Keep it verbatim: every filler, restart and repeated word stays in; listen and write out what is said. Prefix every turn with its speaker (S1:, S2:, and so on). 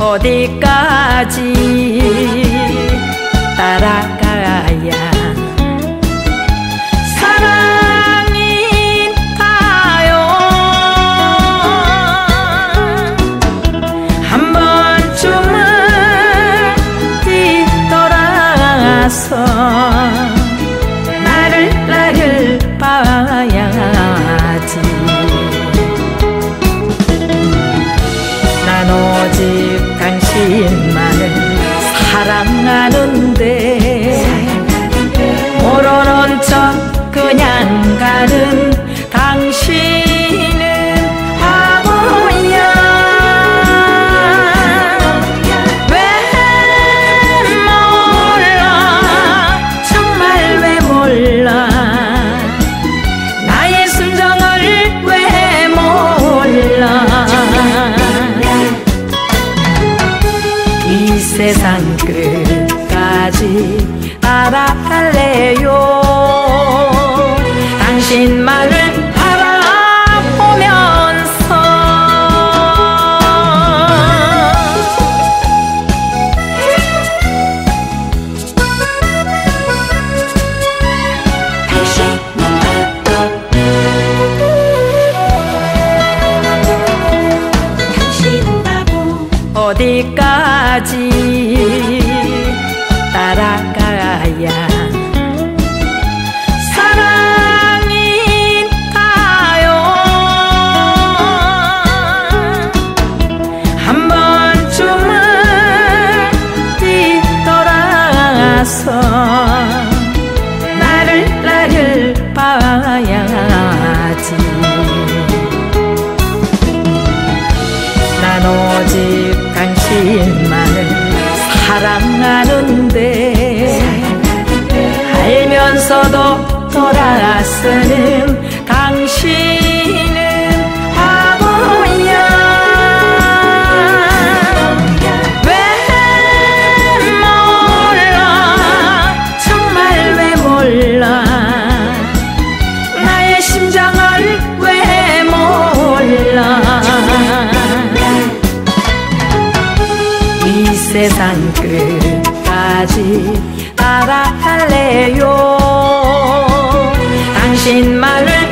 S1: 어디까지 따라가야 사랑인가요? 한 번쯤은 뒤돌아서 나를 나를 봐야지. 난 오직 당신만을 사랑하는데 모르는 척 그냥 가는 당신은 바보야. 왜 몰라, 정말 왜 몰라, 나의 심정을 왜 몰라. 이 세상 끝까지 따라갈래요. 당신만을 바라보면서. 어디까지 따라가야 사랑인가요? 한 번쯤은 뒤돌아서 나를 나를 봐야지. 난 오직 당신만을 사랑하는데 알면서도 돌아서는 당신은 바보야. 왜 몰라, 정말 왜 몰라, 나의 심장을 왜 몰라. 이 세상 끝까지 따라갈래요. 당신만을